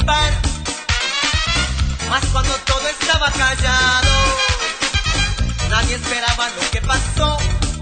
participar, mas cuando todo estaba callado, nadie esperaba lo que pasó.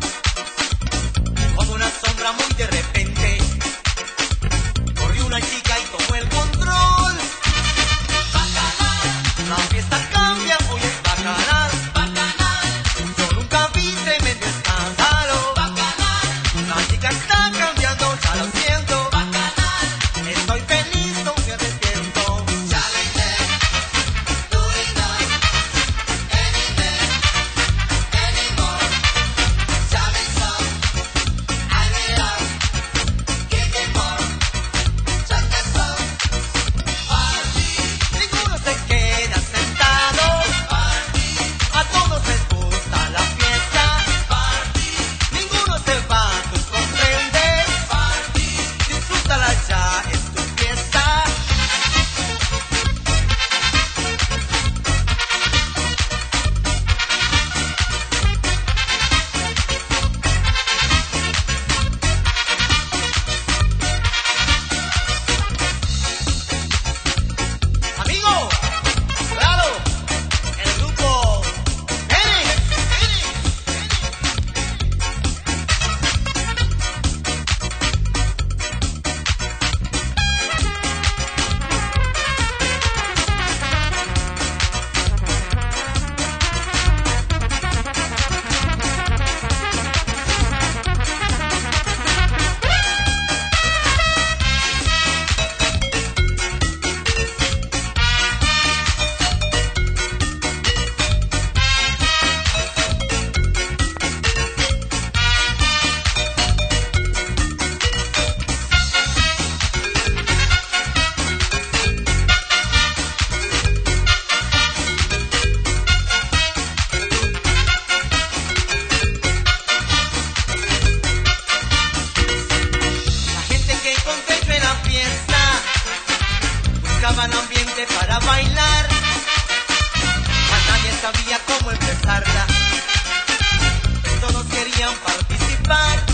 Como una sombra muy de repente, corrió una chica y tomó el control. Bacanal, la fiesta cambia, hoy es bacanal. Bacanal, yo nunca vi tremendo escándalo. Bacanal, la chica está cambiando, ya lo siento. Bacanal, estoy feliz, no me arrepiento. Challenge, do it not anywhere, anymore. Challenge song, I will love, give it more. Challenge song, party, Ninguno se queda sentado, party, a todos les gusta la fiesta. party, Ninguno se va, tú comprendes. party. Disfrútala ya, es tu fiesta. Amigo, claro, el grupo N. La gente que contento en la fiesta buscaban ambiente para bailar, mas nadie sabía cómo empezarla. Todos querían participar.